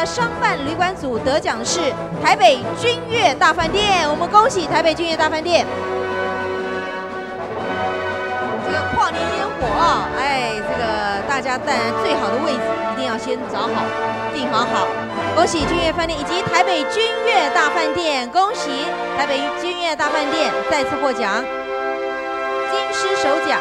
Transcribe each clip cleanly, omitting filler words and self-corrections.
的商办旅馆组得奖的是台北君悦大饭店，我们恭喜台北君悦大饭店。这个跨年烟火啊，哎，这个大家当然最好的位置一定要先找好，订好。恭喜君悦饭店以及台北君悦大饭店，恭喜台北君悦大饭店再次获奖，金狮首奖。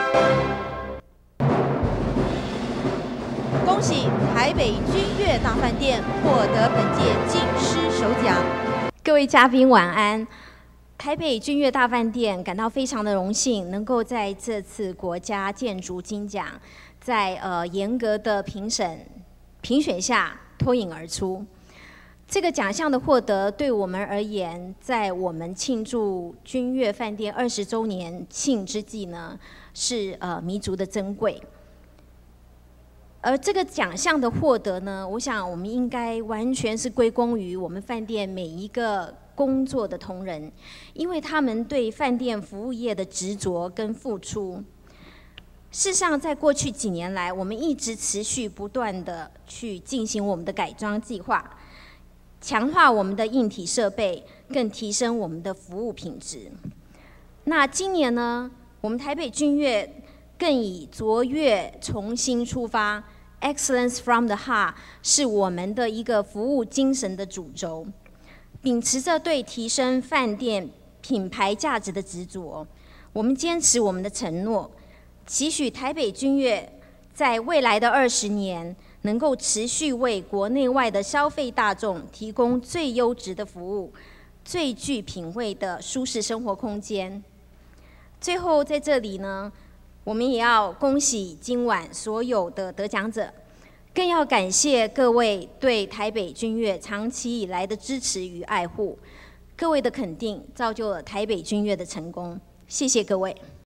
恭喜台北君悦大饭店获得本届金狮首奖。 各位嘉宾晚安。台北君悦大饭店感到非常的荣幸，能够在这次国家建筑金奖，在严格的评选下脱颖而出。这个奖项的获得，对我们而言，在我们庆祝君悦饭店20周年庆之际呢，是弥足的珍贵。 而这个奖项的获得呢，我想我们应该完全是归功于我们饭店每一个工作的同仁，因为他们对饭店服务业的执着跟付出。事实上，在过去几年来，我们一直持续不断的去进行我们的改装计划，强化我们的硬体设备，更提升我们的服务品质。那今年呢，我们台北君悦 更以卓越重新出发 ，Excellence from the Heart 是我们的一个服务精神的主轴。秉持着对提升饭店品牌价值的执着，我们坚持我们的承诺，期许台北君悦在未来的20年，能够持续为国内外的消费大众提供最优质的服务、最具品味的舒适生活空间。最后在这里呢， 我们也要恭喜今晚所有的得奖者，更要感谢各位对台北君悦长期以来的支持与爱护，各位的肯定造就了台北君悦的成功。谢谢各位。